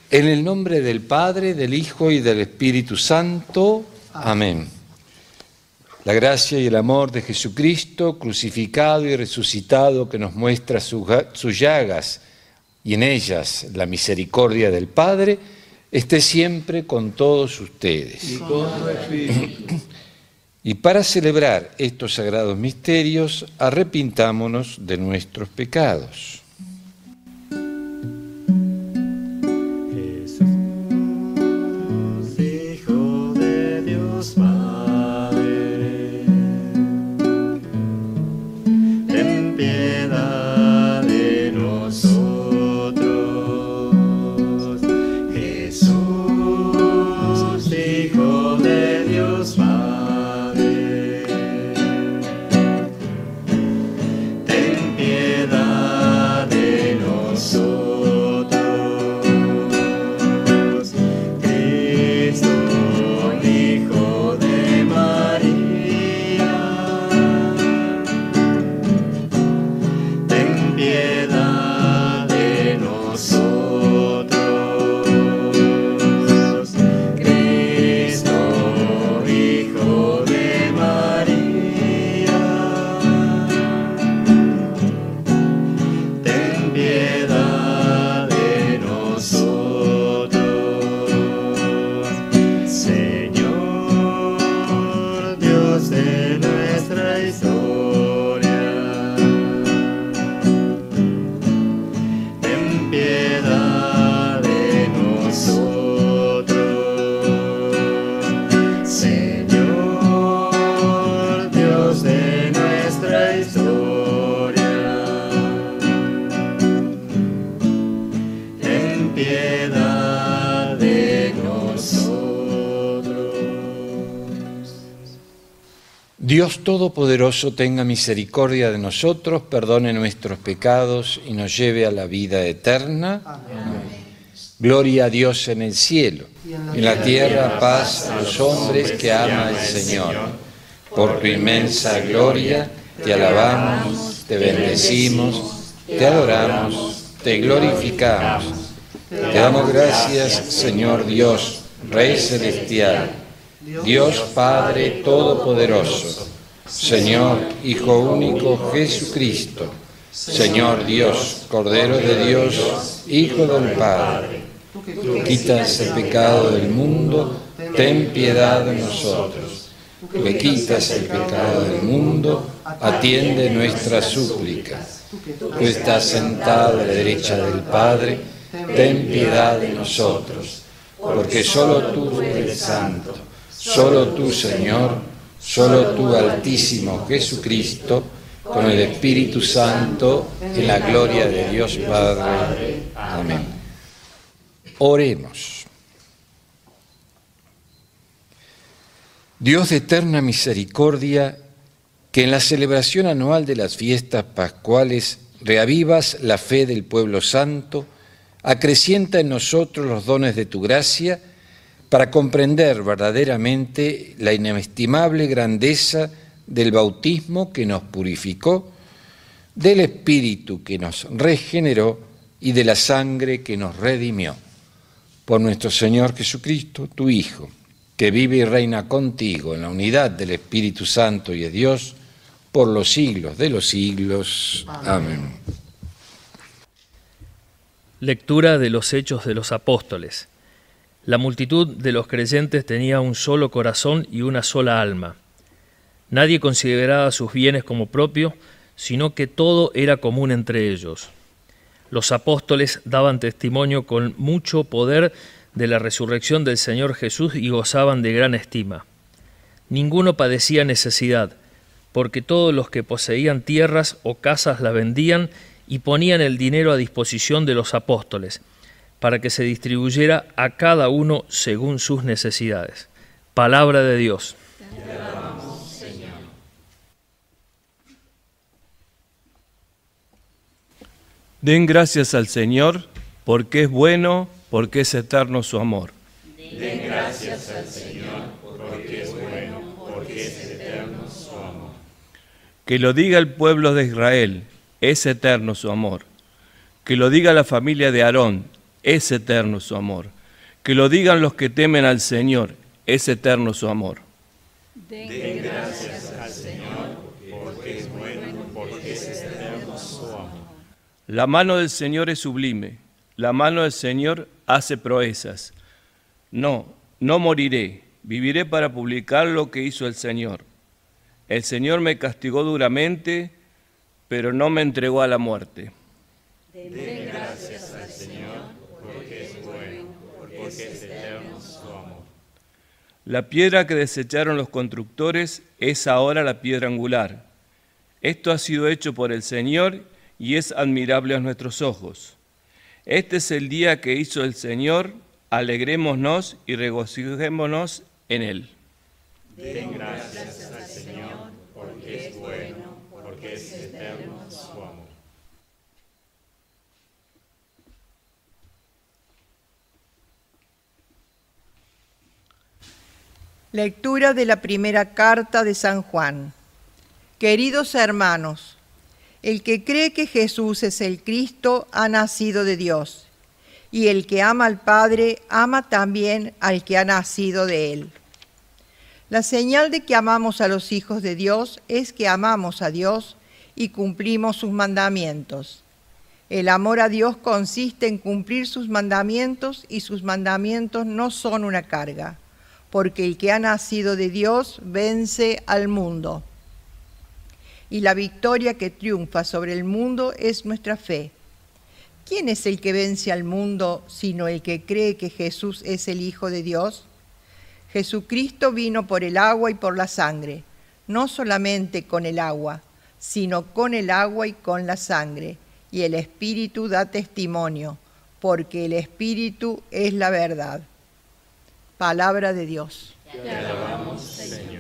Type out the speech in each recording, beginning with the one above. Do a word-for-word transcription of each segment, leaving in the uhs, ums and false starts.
En el nombre del Padre, del Hijo y del Espíritu Santo. Amén. La gracia y el amor de Jesucristo, crucificado y resucitado, que nos muestra sus llagas y en ellas la misericordia del Padre, esté siempre con todos ustedes. Y con tu espíritu. Y para celebrar estos sagrados misterios, arrepintámonos de nuestros pecados. Dios Todopoderoso tenga misericordia de nosotros, perdone nuestros pecados y nos lleve a la vida eterna. Amén. Gloria a Dios en el cielo, y en la, en la tierra paz a los hombres que ama el Señor. Por tu inmensa gloria te alabamos, te bendecimos, te adoramos, te glorificamos. Te damos gracias, Señor Dios, Rey celestial, Dios Padre Todopoderoso, Señor Hijo único Jesucristo, Señor Dios, Cordero de Dios, Hijo del Padre, tú quitas el pecado del mundo, ten piedad de nosotros. Tú que quitas el pecado del mundo, atiende nuestras súplicas. Tú estás sentado a la derecha del Padre, ten piedad de nosotros, porque solo tú eres santo. Solo tú, Señor, solo tú, Altísimo Jesucristo, con el Espíritu Santo, en la gloria de Dios Padre. Amén. Oremos. Dios de eterna misericordia, que en la celebración anual de las fiestas pascuales reavivas la fe del pueblo santo, acrecienta en nosotros los dones de tu gracia, para comprender verdaderamente la inestimable grandeza del bautismo que nos purificó, del Espíritu que nos regeneró y de la sangre que nos redimió. Por nuestro Señor Jesucristo, tu Hijo, que vive y reina contigo en la unidad del Espíritu Santo y de Dios, por los siglos de los siglos. Amén. Lectura de los Hechos de los Apóstoles. La multitud de los creyentes tenía un solo corazón y una sola alma. Nadie consideraba sus bienes como propios, sino que todo era común entre ellos. Los apóstoles daban testimonio con mucho poder de la resurrección del Señor Jesús y gozaban de gran estima. Ninguno padecía necesidad, porque todos los que poseían tierras o casas las vendían y ponían el dinero a disposición de los apóstoles, para que se distribuyera a cada uno según sus necesidades. Palabra de Dios. Te alabamos, Señor. Den gracias al Señor, porque es bueno, porque es eterno su amor. Den gracias al Señor, porque es bueno, porque es eterno su amor. Que lo diga el pueblo de Israel, es eterno su amor. Que lo diga la familia de Aarón, es eterno su amor. Que lo digan los que temen al Señor, es eterno su amor. Den gracias al Señor, porque es bueno, porque es eterno su amor. La mano del Señor es sublime, la mano del Señor hace proezas. No, no moriré, viviré para publicar lo que hizo el Señor. El Señor me castigó duramente, pero no me entregó a la muerte. Den gracias al Señor, porque es bueno, porque es eterno su amor. La piedra que desecharon los constructores es ahora la piedra angular. Esto ha sido hecho por el Señor y es admirable a nuestros ojos. Este es el día que hizo el Señor, alegrémonos y regocijémonos en él. Den gracias al Señor, porque es bueno, porque es eterno su amor. Lectura de la primera carta de San Juan. Queridos hermanos, el que cree que Jesús es el Cristo ha nacido de Dios, y el que ama al Padre ama también al que ha nacido de él. La señal de que amamos a los hijos de Dios es que amamos a Dios y cumplimos sus mandamientos. El amor a Dios consiste en cumplir sus mandamientos, y sus mandamientos no son una carga, porque el que ha nacido de Dios vence al mundo. Y la victoria que triunfa sobre el mundo es nuestra fe. ¿Quién es el que vence al mundo sino el que cree que Jesús es el Hijo de Dios? Jesucristo vino por el agua y por la sangre, no solamente con el agua, sino con el agua y con la sangre. Y el Espíritu da testimonio, porque el Espíritu es la verdad. Palabra de Dios. Te alabamos, Señor.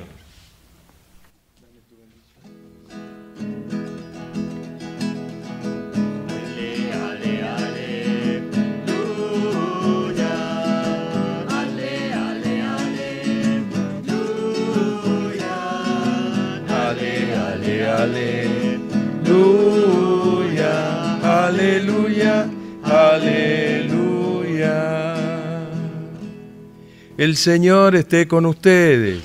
Aleluya, aleluya, aleluya. El Señor esté con ustedes.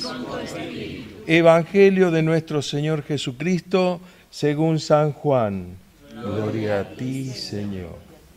Evangelio de nuestro Señor Jesucristo según San Juan. Gloria a ti, Señor.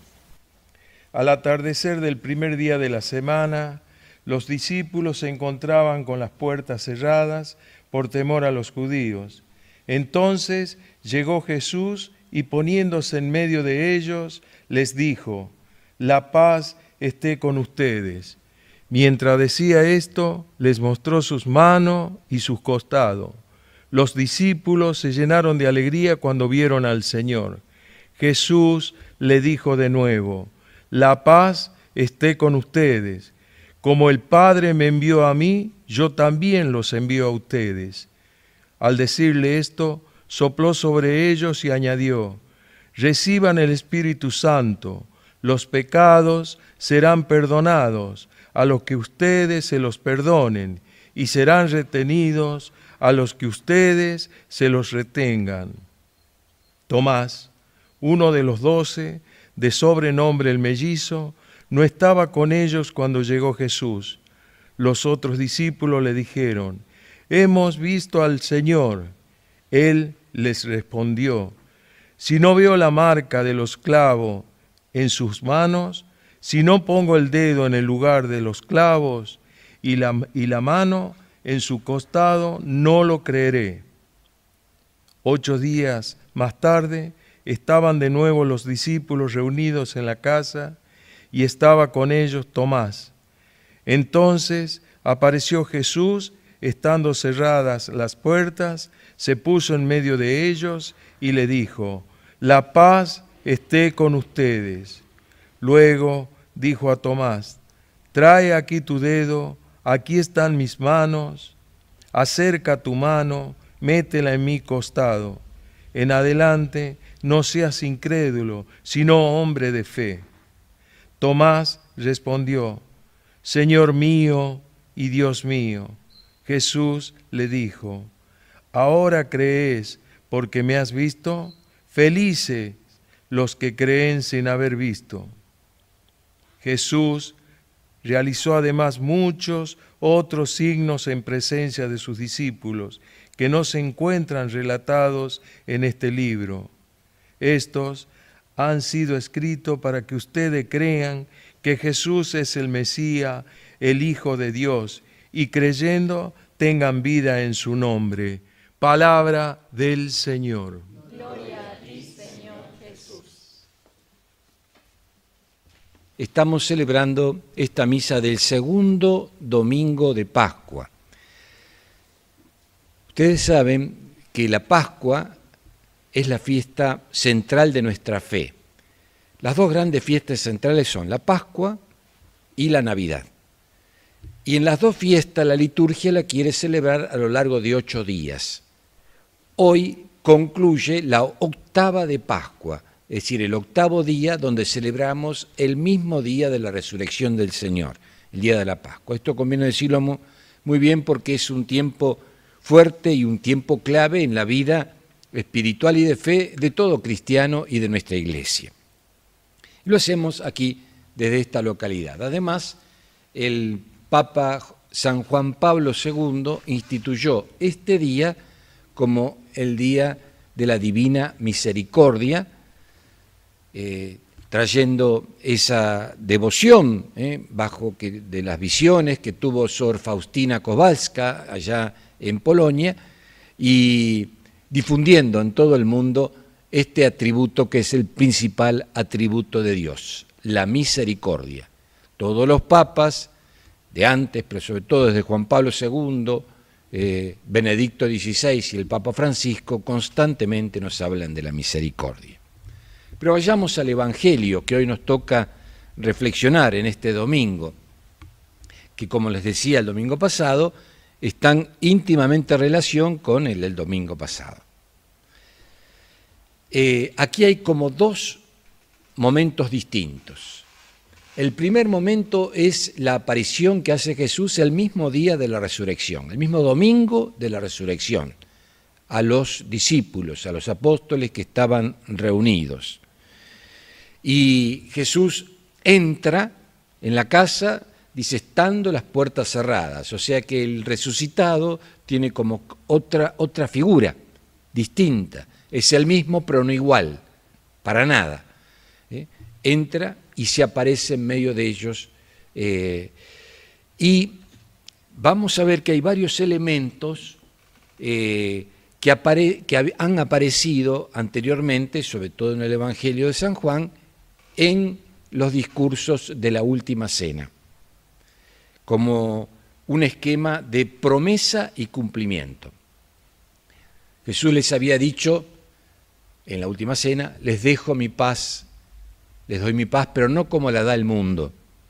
Al atardecer del primer día de la semana, los discípulos se encontraban con las puertas cerradas por temor a los judíos. Entonces llegó Jesús y poniéndose en medio de ellos, les dijo: la paz esté con ustedes. Mientras decía esto, les mostró sus manos y sus costados. Los discípulos se llenaron de alegría cuando vieron al Señor. Jesús le dijo de nuevo: la paz esté con ustedes. Como el Padre me envió a mí, yo también los envío a ustedes. Al decirle esto, sopló sobre ellos y añadió: reciban el Espíritu Santo, los pecados serán perdonados a los que ustedes se los perdonen, y serán retenidos a los que ustedes se los retengan. Tomás, uno de los doce, de sobrenombre el mellizo, no estaba con ellos cuando llegó Jesús. Los otros discípulos le dijeron: hemos visto al Señor. Él les respondió: si no veo la marca de los clavos en sus manos, si no pongo el dedo en el lugar de los clavos y la, y la mano en su costado, no lo creeré. Ocho días más tarde estaban de nuevo los discípulos reunidos en la casa y estaba con ellos Tomás. Entonces apareció Jesús, estando cerradas las puertas, se puso en medio de ellos y le dijo: la paz esté con ustedes. Luego dijo a Tomás: trae aquí tu dedo, aquí están mis manos, acerca tu mano, métela en mi costado. En adelante no seas incrédulo, sino hombre de fe. Tomás respondió: Señor mío y Dios mío. Jesús le dijo: ahora crees porque me has visto, felices los que creen sin haber visto. Jesús realizó además muchos otros signos en presencia de sus discípulos que no se encuentran relatados en este libro. Estos han sido escritos para que ustedes crean que Jesús es el Mesías, el Hijo de Dios, y creyendo tengan vida en su nombre. Palabra del Señor. Gloria a ti, Señor Jesús. Estamos celebrando esta misa del segundo domingo de Pascua. Ustedes saben que la Pascua es la fiesta central de nuestra fe. Las dos grandes fiestas centrales son la Pascua y la Navidad. Y en las dos fiestas la liturgia la quiere celebrar a lo largo de ocho días. Hoy concluye la octava de Pascua, es decir, el octavo día donde celebramos el mismo día de la resurrección del Señor, el día de la Pascua. Esto conviene decirlo muy bien porque es un tiempo fuerte y un tiempo clave en la vida espiritual y de fe de todo cristiano y de nuestra Iglesia. Lo hacemos aquí desde esta localidad. Además, el Papa San Juan Pablo segundo instituyó este día como el Día de la Divina Misericordia, eh, trayendo esa devoción eh, bajo que, de las visiones que tuvo Sor Faustina Kowalska allá en Polonia y difundiendo en todo el mundo este atributo que es el principal atributo de Dios, la misericordia. Todos los papas de antes, pero sobre todo desde Juan Pablo segundo, eh, Benedicto dieciséis y el Papa Francisco, constantemente nos hablan de la misericordia. Pero vayamos al Evangelio que hoy nos toca reflexionar en este domingo, que como les decía el domingo pasado, están íntimamente en relación con el del domingo pasado. Eh, aquí hay como dos momentos distintos. El primer momento es la aparición que hace Jesús el mismo día de la resurrección, el mismo domingo de la resurrección, a los discípulos, a los apóstoles que estaban reunidos. Y Jesús entra en la casa, dice, estando las puertas cerradas, o sea que el resucitado tiene como otra, otra figura distinta, es el mismo pero no igual, para nada. ¿Eh? Entra y se aparece en medio de ellos. Eh, y vamos a ver que hay varios elementos eh, que, apare que han aparecido anteriormente, sobre todo en el Evangelio de San Juan, en los discursos de la Última Cena, como un esquema de promesa y cumplimiento. Jesús les había dicho en la Última Cena, les dejo mi paz, les doy mi paz, pero no como la da el mundo.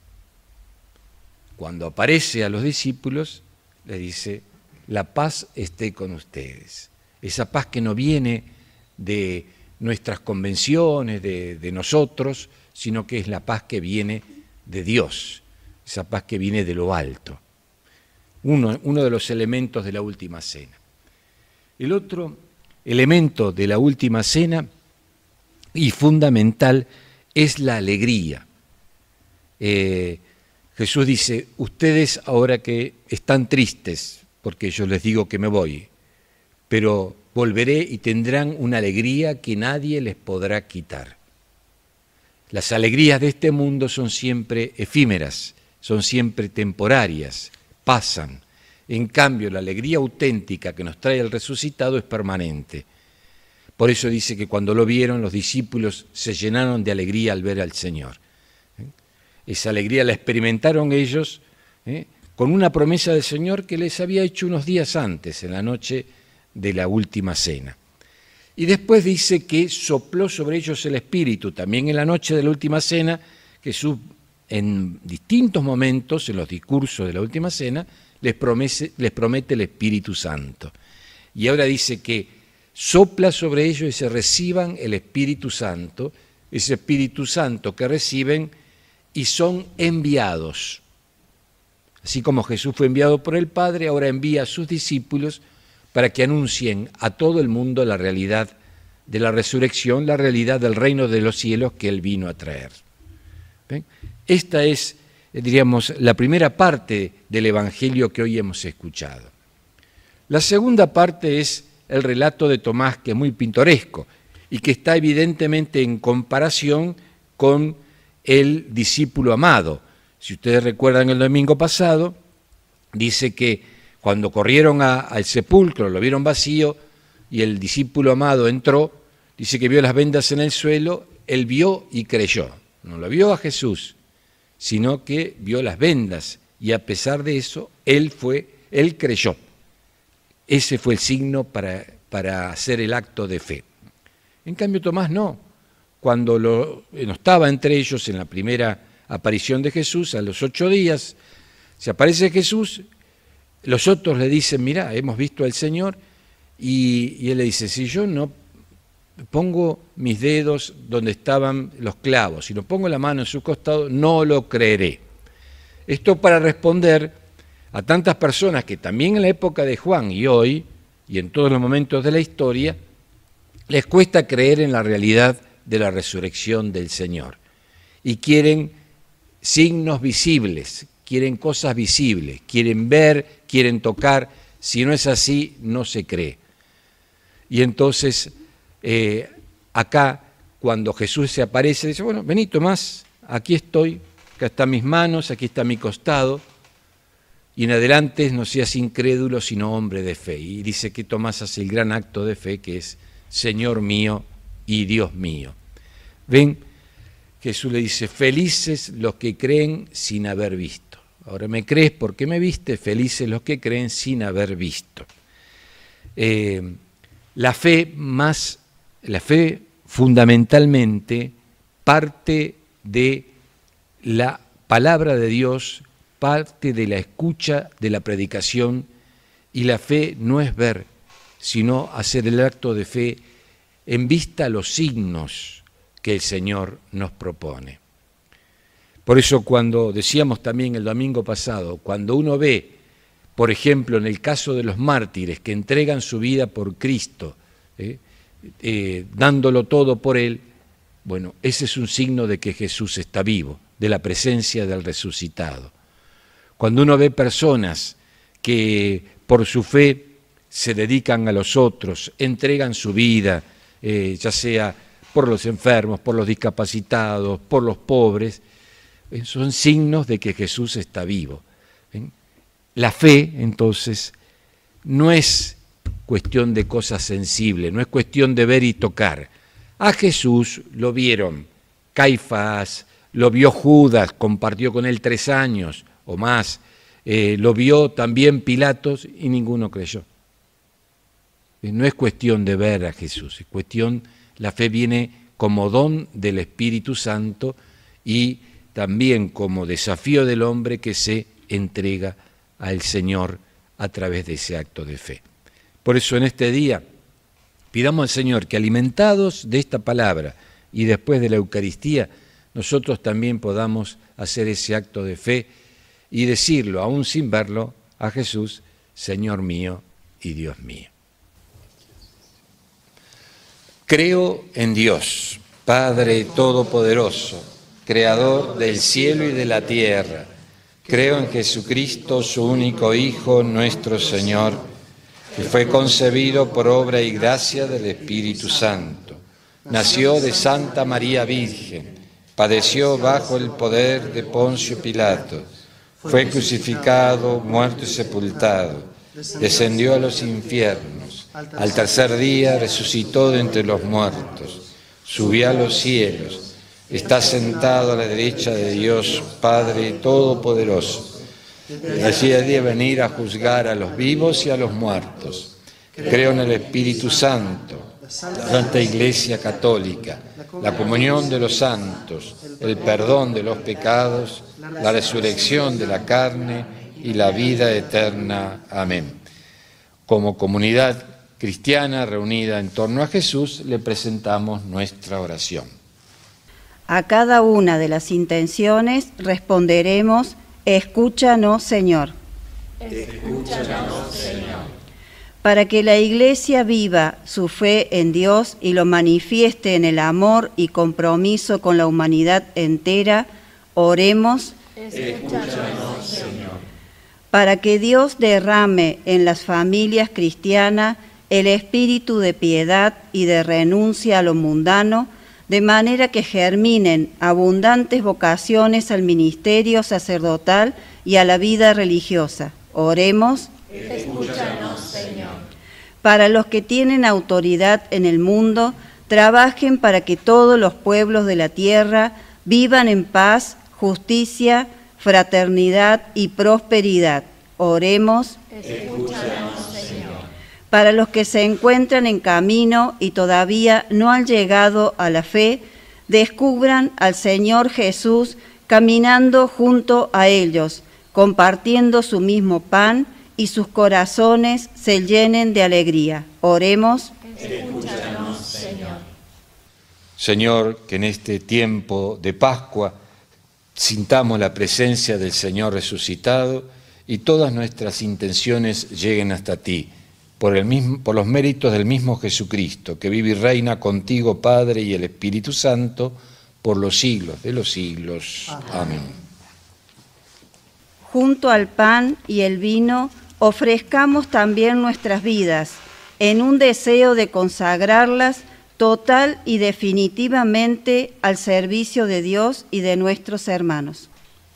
Cuando aparece a los discípulos, les dice, la paz esté con ustedes. Esa paz que no viene de nuestras convenciones, de, de nosotros, sino que es la paz que viene de Dios, esa paz que viene de lo alto. Uno, uno de los elementos de la Última Cena. El otro elemento de la Última Cena, y fundamental, es la alegría. Eh, Jesús dice, ustedes ahora que están tristes, porque yo les digo que me voy, pero volveré y tendrán una alegría que nadie les podrá quitar. Las alegrías de este mundo son siempre efímeras, son siempre temporarias, pasan. En cambio, la alegría auténtica que nos trae el resucitado es permanente. Por eso dice que cuando lo vieron, los discípulos se llenaron de alegría al ver al Señor. Esa alegría la experimentaron ellos ¿eh? con una promesa del Señor que les había hecho unos días antes, en la noche de la Última Cena. Y después dice que sopló sobre ellos el Espíritu. También en la noche de la Última Cena, Jesús en distintos momentos, en los discursos de la Última Cena, les promete, les promete el Espíritu Santo. Y ahora dice que sopla sobre ellos y se reciban el Espíritu Santo, ese Espíritu Santo que reciben y son enviados. Así como Jesús fue enviado por el Padre, ahora envía a sus discípulos para que anuncien a todo el mundo la realidad de la resurrección, la realidad del reino de los cielos que Él vino a traer. ¿Ven? Esta es, diríamos, la primera parte del Evangelio que hoy hemos escuchado. La segunda parte es el relato de Tomás, que es muy pintoresco y que está evidentemente en comparación con el discípulo amado. Si ustedes recuerdan el domingo pasado, dice que cuando corrieron a, al sepulcro, lo vieron vacío y el discípulo amado entró, dice que vio las vendas en el suelo, él vio y creyó. No lo vio a Jesús, sino que vio las vendas y a pesar de eso, él fue, él creyó. Ese fue el signo para, para hacer el acto de fe. En cambio, Tomás no. Cuando lo, no estaba entre ellos en la primera aparición de Jesús, a los ocho días, se aparece Jesús, los otros le dicen, mirá, hemos visto al Señor, y, y él le dice, si yo no pongo mis dedos donde estaban los clavos, si no pongo la mano en su costado, no lo creeré. Esto para responder a tantas personas que también en la época de Juan y hoy, y en todos los momentos de la historia, les cuesta creer en la realidad de la resurrección del Señor. Y quieren signos visibles, quieren cosas visibles, quieren ver, quieren tocar. Si no es así, no se cree. Y entonces, eh, acá, cuando Jesús se aparece, dice, bueno, vení Tomás, aquí estoy, acá están mis manos, aquí está mi costado. Y en adelante no seas incrédulo, sino hombre de fe. Y dice que Tomás hace el gran acto de fe, que es Señor mío y Dios mío. ¿Ven? Jesús le dice, felices los que creen sin haber visto. Ahora me crees porque me viste, felices los que creen sin haber visto. Eh, la fe más, la fe fundamentalmente parte de la palabra de Dios, parte de la escucha de la predicación, y la fe no es ver, sino hacer el acto de fe en vista a los signos que el Señor nos propone. Por eso cuando decíamos también el domingo pasado, cuando uno ve, por ejemplo, en el caso de los mártires que entregan su vida por Cristo, eh, eh, dándolo todo por Él, bueno, ese es un signo de que Jesús está vivo, de la presencia del resucitado. Cuando uno ve personas que por su fe se dedican a los otros, entregan su vida, eh, ya sea por los enfermos, por los discapacitados, por los pobres, eh, son signos de que Jesús está vivo. ¿Eh? La fe, entonces, no es cuestión de cosas sensibles, no es cuestión de ver y tocar. A Jesús lo vieron Caifás, lo vio Judas, compartió con él tres años o más, eh, lo vio también Pilatos y ninguno creyó. No es cuestión de ver a Jesús, es cuestión, la fe viene como don del Espíritu Santo y también como desafío del hombre que se entrega al Señor a través de ese acto de fe. Por eso en este día pidamos al Señor que, alimentados de esta palabra y después de la Eucaristía, nosotros también podamos hacer ese acto de fe y decirlo, aún sin verlo, a Jesús, Señor mío y Dios mío. Creo en Dios, Padre Todopoderoso, Creador del cielo y de la tierra. Creo en Jesucristo, su único Hijo, nuestro Señor, que fue concebido por obra y gracia del Espíritu Santo. Nació de Santa María Virgen, padeció bajo el poder de Poncio Pilato, fue crucificado, muerto y sepultado, descendió a los infiernos, al tercer día resucitó de entre los muertos, subió a los cielos, está sentado a la derecha de Dios Padre Todopoderoso. Allí ha de venir a juzgar a los vivos y a los muertos. Creo en el Espíritu Santo, la Santa Iglesia Católica, la comunión de los santos, el perdón de los pecados, la resurrección de la carne y la vida eterna. Amén. Como comunidad cristiana reunida en torno a Jesús, le presentamos nuestra oración. A cada una de las intenciones responderemos: escúchanos, Señor. Escúchanos, Señor. Para que la Iglesia viva su fe en Dios y lo manifieste en el amor y compromiso con la humanidad entera, Oremos. Escúchanos, Señor. Para que Dios derrame en las familias cristianas el espíritu de piedad y de renuncia a lo mundano, de manera que germinen abundantes vocaciones al ministerio sacerdotal y a la vida religiosa. Oremos. Escúchanos, Señor. Para los que tienen autoridad en el mundo, trabajen para que todos los pueblos de la tierra vivan en paz, justicia, fraternidad y prosperidad. Oremos. Escúchanos, Señor. Para los que se encuentran en camino y todavía no han llegado a la fe, descubran al Señor Jesús caminando junto a ellos, compartiendo su mismo pan, y sus corazones se llenen de alegría. Oremos. Escúchanos, Señor. Señor, que en este tiempo de Pascua sintamos la presencia del Señor resucitado y todas nuestras intenciones lleguen hasta ti, por, el mismo, por los méritos del mismo Jesucristo, que vive y reina contigo, Padre, y el Espíritu Santo, por los siglos de los siglos. Amén. Junto al pan y el vino, ofrezcamos también nuestras vidas, en un deseo de consagrarlas total y definitivamente al servicio de Dios y de nuestros hermanos.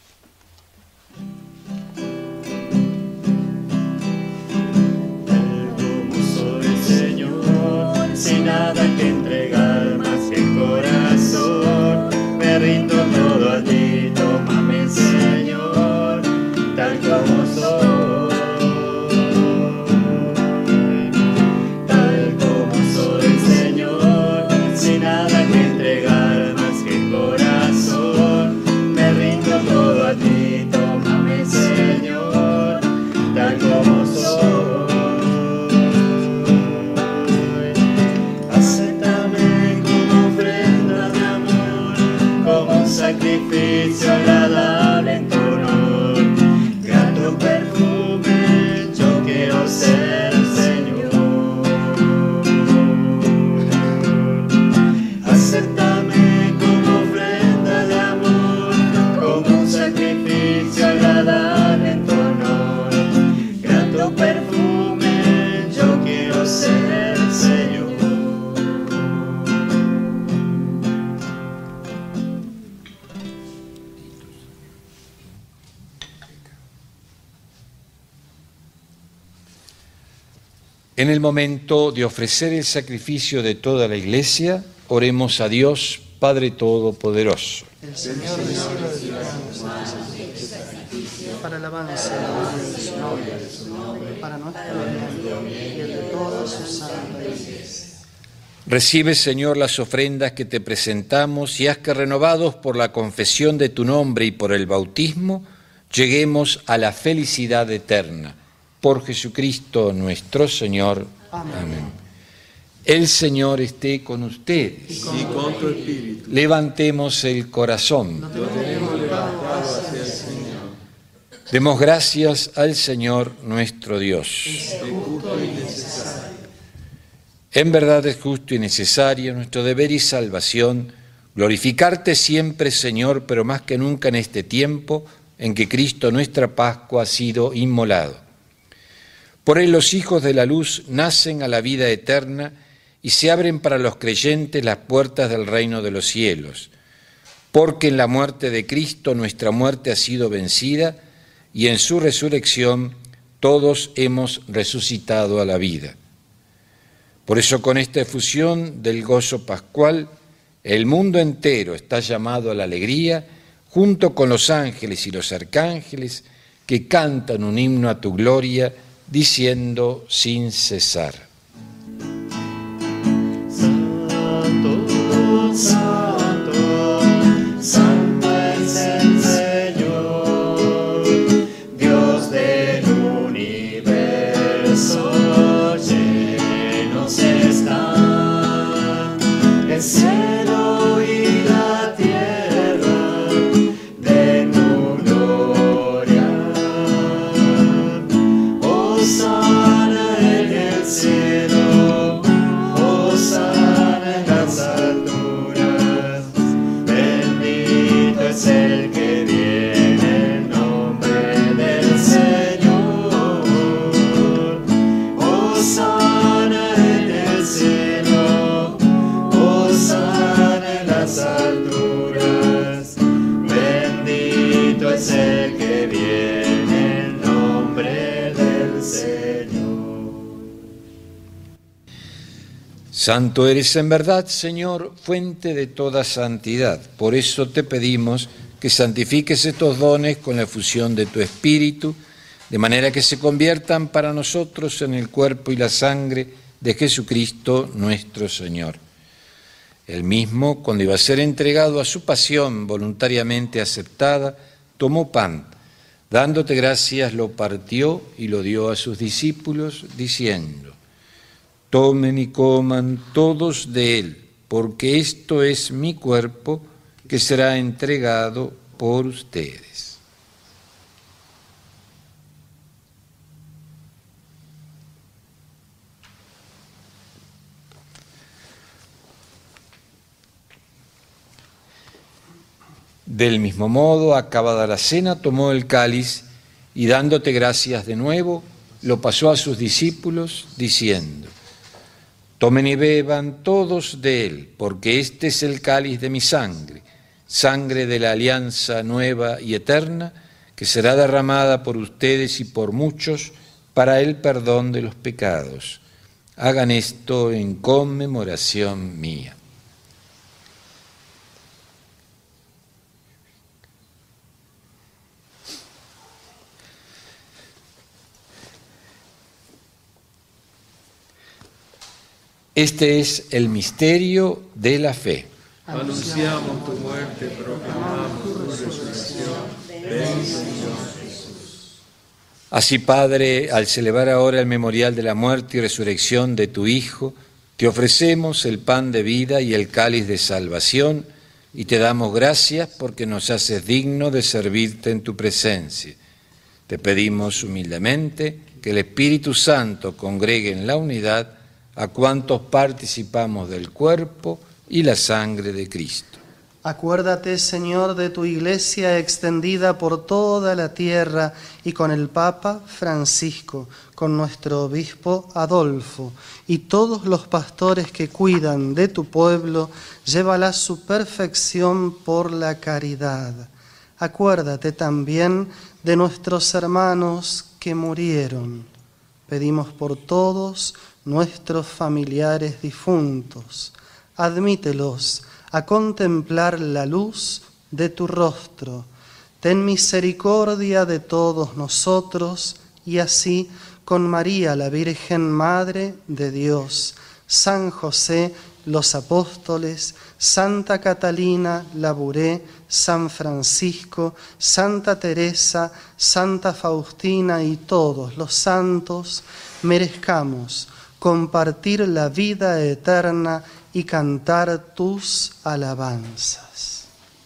Sin nada que entregar más que el corazón, me rindo todo a ti, tómame, Señor, tal como soy, tal como soy, Señor, sin nada que entregar más que el corazón, me rindo todo a ti, tómame, Señor, tal como soy. Sacrificio agradable en tu honor, grato perfume, yo quiero ser, Señor. Acéptame como ofrenda de amor, como un sacrificio agradable en tu honor, grato perfume, yo quiero ser, Señor. En el momento de ofrecer el sacrificio de toda la Iglesia, oremos a Dios, Padre Todopoderoso. El Señor reciba de sus sacrificio para alabanza de su nombre, para nuestra gloria y el de todos sus santos. Recibe, Señor, las ofrendas que te presentamos y haz que, renovados por la confesión de tu nombre y por el bautismo, lleguemos a la felicidad eterna. Por Jesucristo nuestro Señor. Amén. Amén. El Señor esté con ustedes. Y con, y con tu espíritu. Levantemos el corazón. Lo tenemos levantado hacia el Señor. Demos gracias al Señor nuestro Dios. Es justo y necesario. En verdad es justo y necesario, nuestro deber y salvación, glorificarte siempre, Señor, pero más que nunca en este tiempo en que Cristo, nuestra Pascua, ha sido inmolado. Por él los hijos de la luz nacen a la vida eterna y se abren para los creyentes las puertas del reino de los cielos. Porque en la muerte de Cristo nuestra muerte ha sido vencida y en su resurrección todos hemos resucitado a la vida. Por eso, con esta efusión del gozo pascual, el mundo entero está llamado a la alegría, junto con los ángeles y los arcángeles que cantan un himno a tu gloria, diciendo sin cesar. Santo, santo, santo es el Señor, Dios del universo, llenos están el cielo y la tierra de tu gloria. Hosana en el cielo, hosana en las alturas. Santo eres en verdad, Señor, fuente de toda santidad. Por eso te pedimos que santifiques estos dones con la efusión de tu Espíritu, de manera que se conviertan para nosotros en el cuerpo y la sangre de Jesucristo nuestro Señor. Él mismo, cuando iba a ser entregado a su pasión voluntariamente aceptada, tomó pan, dándote gracias, lo partió y lo dio a sus discípulos, diciendo: tomen y coman todos de él, porque esto es mi cuerpo que será entregado por ustedes. Del mismo modo, acabada la cena, tomó el cáliz y dándote gracias de nuevo, lo pasó a sus discípulos, diciendo: tomen y beban todos de él, porque este es el cáliz de mi sangre, sangre de la alianza nueva y eterna, que será derramada por ustedes y por muchos para el perdón de los pecados. Hagan esto en conmemoración mía. Este es el misterio de la fe. Anunciamos tu muerte, proclamamos tu resurrección. Ven, Señor Jesús. Así, Padre, al celebrar ahora el memorial de la muerte y resurrección de tu Hijo, te ofrecemos el pan de vida y el cáliz de salvación, y te damos gracias porque nos haces digno de servirte en tu presencia. Te pedimos humildemente que el Espíritu Santo congregue en la unidad a cuantos participamos del cuerpo y la sangre de Cristo. Acuérdate, Señor, de tu Iglesia extendida por toda la tierra y con el Papa Francisco, con nuestro obispo Adolfo y todos los pastores que cuidan de tu pueblo, llévala a su perfección por la caridad. Acuérdate también de nuestros hermanos que murieron. Pedimos por todos nuestros familiares difuntos. Admítelos a contemplar la luz de tu rostro. Ten misericordia de todos nosotros y así con María, la Virgen Madre de Dios, San José, los apóstoles, Santa Catalina Labouré, San Francisco, Santa Teresa, Santa Faustina y todos los santos, merezcamos compartir la vida eterna y cantar tus alabanzas.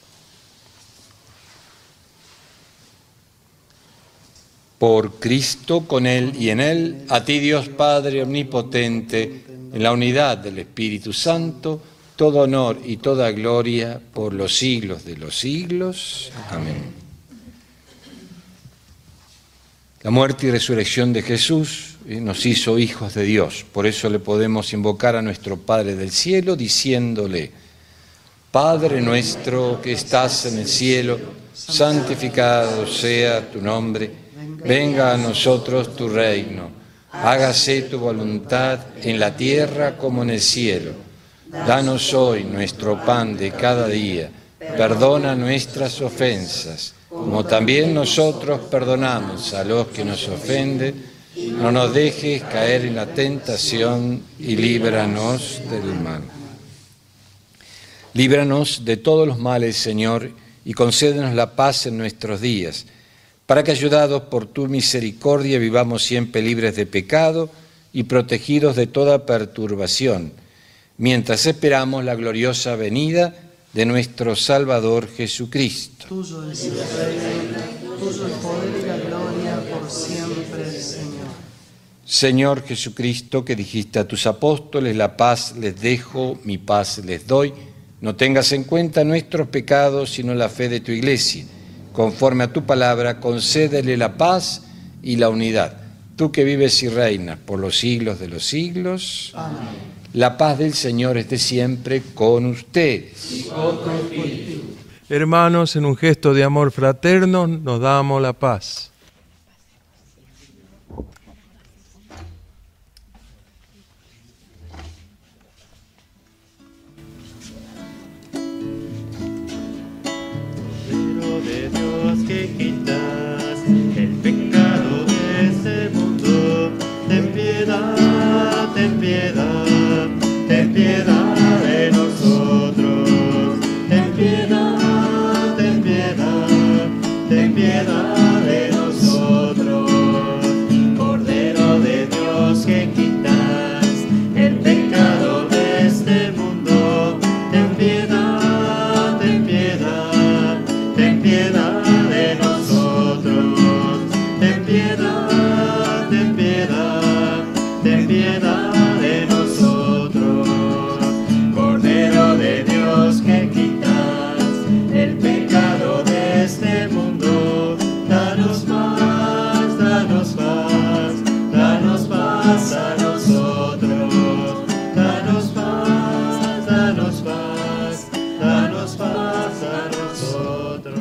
Por Cristo, con Él y en Él, a ti Dios Padre Omnipotente, en la unidad del Espíritu Santo, todo honor y toda gloria por los siglos de los siglos. Amén. La muerte y resurrección de Jesús nos hizo hijos de Dios. Por eso le podemos invocar a nuestro Padre del cielo diciéndole: Padre nuestro que estás en el cielo, santificado sea tu nombre. Venga a nosotros tu reino. Hágase tu voluntad en la tierra como en el cielo. Danos hoy nuestro pan de cada día. Perdona nuestras ofensas, como también nosotros perdonamos a los que nos ofenden. No nos dejes caer en la tentación y líbranos del mal. Líbranos de todos los males, Señor, y concédenos la paz en nuestros días, para que, ayudados por tu misericordia, vivamos siempre libres de pecado y protegidos de toda perturbación, mientras esperamos la gloriosa venida de nuestro Salvador Jesucristo. Tuyo es el reino, tuyo el poder y la gloria por siempre, Señor. Señor Jesucristo, que dijiste a tus apóstoles: la paz les dejo, mi paz les doy, no tengas en cuenta nuestros pecados, sino la fe de tu Iglesia. Conforme a tu palabra, concédele la paz y la unidad. Tú que vives y reinas por los siglos de los siglos. Amén. La paz del Señor esté siempre con ustedes. Y con tu espíritu. Hermanos, en un gesto de amor fraterno, nos damos la paz. piedad de nosotros. Cordero de Dios que quitas el pecado de este mundo, ten piedad, ten piedad, ten piedad de nosotros. Ten piedad, ten piedad, ten piedad de nosotros. Cordero de Dios que quitas el pecado de este mundo, danos paz, danos paz, danos paz a nosotros. Danos paz, danos paz, danos paz a nosotros.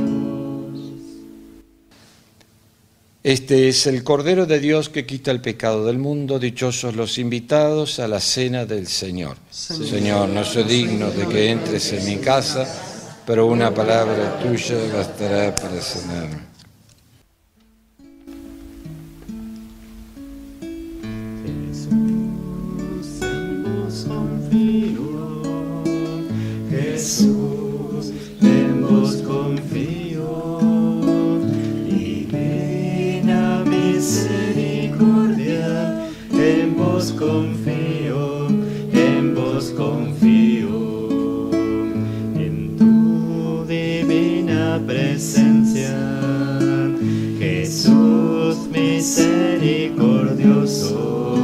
Este es el Cordero de Dios que quita el pecado del mundo. Dichosos los invitados a la cena del Señor. Señor, Señor, no soy digno de que entres en mi casa, pero una palabra tuya bastará para sanarme. Jesús, en vos confío. Jesús, en vos confío. Divina misericordia, en vos confío, en vos confío. En tu divina presencia, Jesús misericordioso,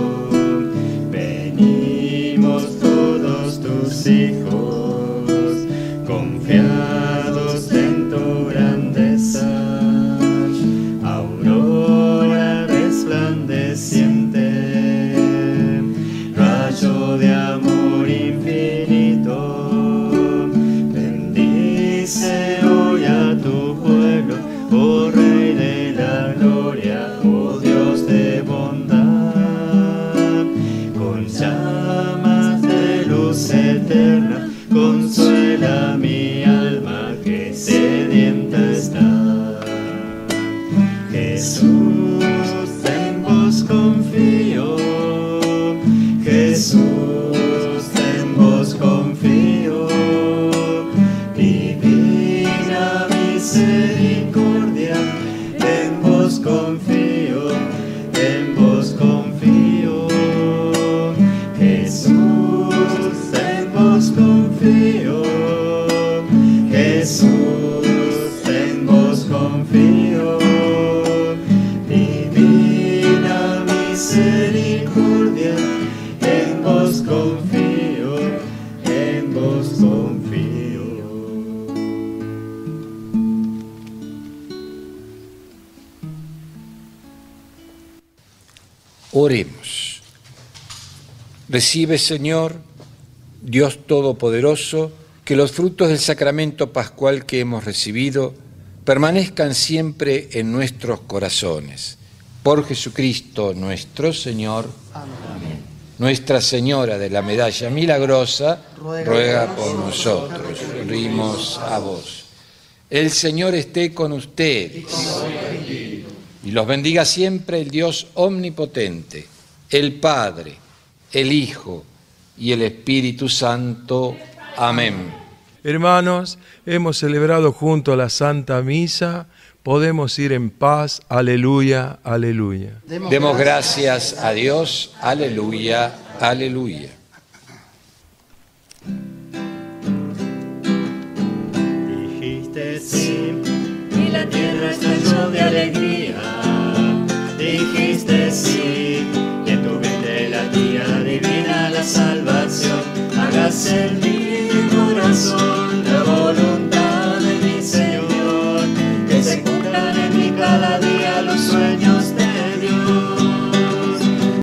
venimos todos tus hijos, confiados en tu grandeza. Aurora resplandeciente, rayo de amor infinito, bendice hoy a tu pueblo, oh Rey de la gloria, oh Dios de bondad. Con llamas de luz eterna, consuela mi alma que sedienta está. Jesús, en vos confío. Jesús, en vos confío. Divina misericordia, en vos confío, en vos confío. Jesús, en vos confío. Jesús, en vos confío. Divina misericordia, en vos confío, en vos confío. Oremos. Recibe, Señor, Dios Todopoderoso, que los frutos del sacramento pascual que hemos recibido permanezcan siempre en nuestros corazones. Por Jesucristo nuestro Señor. Amén. Nuestra Señora de la Medalla Milagrosa, ruega, ruega por nosotros. Recurrimos a vos. El Señor esté con ustedes. Y los bendiga siempre el Dios omnipotente, el Padre, el Hijo y el Espíritu Santo. Amén. Hermanos, hemos celebrado junto a la Santa Misa. Podemos ir en paz. Aleluya, aleluya. Demos gracias a Dios. Aleluya, aleluya. Dijiste sí, y la tierra estalló de alegría. Dijiste sí, y en tu mente latía divina la salvación. Hágase el